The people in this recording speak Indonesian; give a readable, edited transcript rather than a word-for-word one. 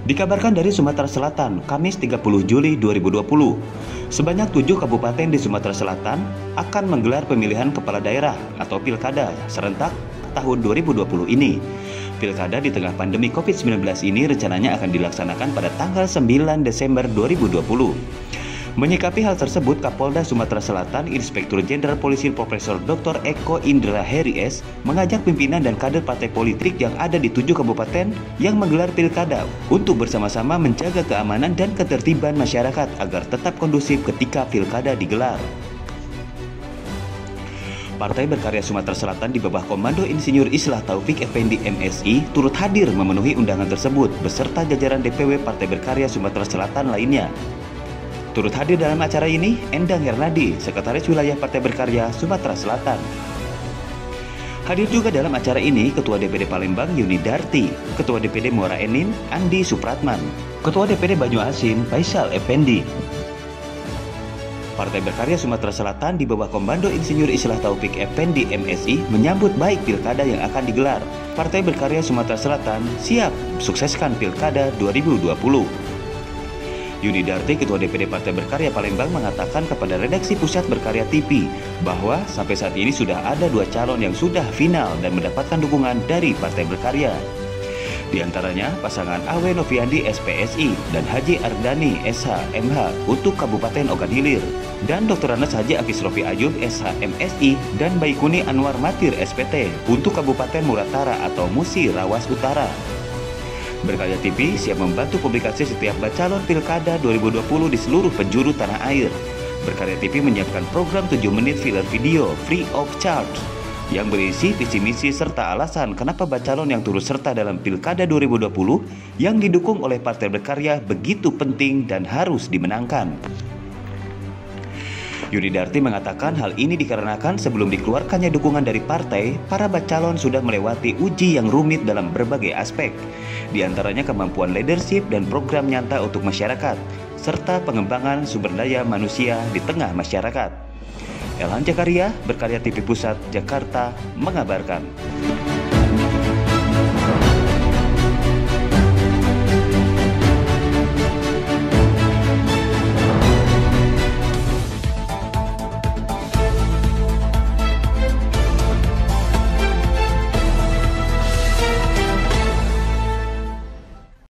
Dikabarkan dari Sumatera Selatan, Kamis 30 Juli 2020, sebanyak 7 kabupaten di Sumatera Selatan akan menggelar pemilihan kepala daerah atau pilkada serentak tahun 2020 ini. Pilkada di tengah pandemi COVID-19 ini rencananya akan dilaksanakan pada tanggal 9 Desember 2020. Menyikapi hal tersebut, Kapolda Sumatera Selatan Inspektur Jenderal Polisi Profesor Dr. Eko Indra Heries mengajak pimpinan dan kader partai politik yang ada di 7 kabupaten yang menggelar pilkada untuk bersama-sama menjaga keamanan dan ketertiban masyarakat agar tetap kondusif ketika pilkada digelar. Partai Berkarya Sumatera Selatan di bawah Komando Insinyur Islah Taufik Effendi MSI turut hadir memenuhi undangan tersebut beserta jajaran DPW Partai Berkarya Sumatera Selatan lainnya. Turut hadir dalam acara ini Endang Hernadi, Sekretaris Wilayah Partai Berkarya Sumatera Selatan. Hadir juga dalam acara ini Ketua DPD Palembang Yuni Darti, Ketua DPD Muara Enim Andi Supratman, Ketua DPD Banyuasin Faisal Effendi. Partai Berkarya Sumatera Selatan di bawah Komando Insinyur Islah Taufik Effendi MSI menyambut baik pilkada yang akan digelar. Partai Berkarya Sumatera Selatan siap sukseskan pilkada 2020. Yuni Darti, Ketua DPD Partai Berkarya Palembang mengatakan kepada redaksi Pusat Berkarya TV bahwa sampai saat ini sudah ada 2 calon yang sudah final dan mendapatkan dukungan dari Partai Berkarya. Di antaranya pasangan Awe Noviandi SPSI dan Haji Ardani SH MH untuk Kabupaten Ogan Hilir dan Dr. Anas Haji Afis Rofi Ayub SH MSI dan Baikuni Anwar Matir SPT untuk Kabupaten Muratara atau Musi Rawas Utara. Berkarya TV siap membantu publikasi setiap calon pilkada 2020 di seluruh penjuru tanah air. Berkarya TV menyiapkan program 7 menit filler video free of charge yang berisi visi misi serta alasan kenapa calon yang turut serta dalam pilkada 2020 yang didukung oleh Partai Berkarya begitu penting dan harus dimenangkan. Yuni Darti mengatakan hal ini dikarenakan sebelum dikeluarkannya dukungan dari partai, para calon sudah melewati uji yang rumit dalam berbagai aspek, di antaranya kemampuan leadership dan program nyata untuk masyarakat, serta pengembangan sumber daya manusia di tengah masyarakat. Elhan Jakaria, Berkarya TV Pusat, Jakarta, mengabarkan.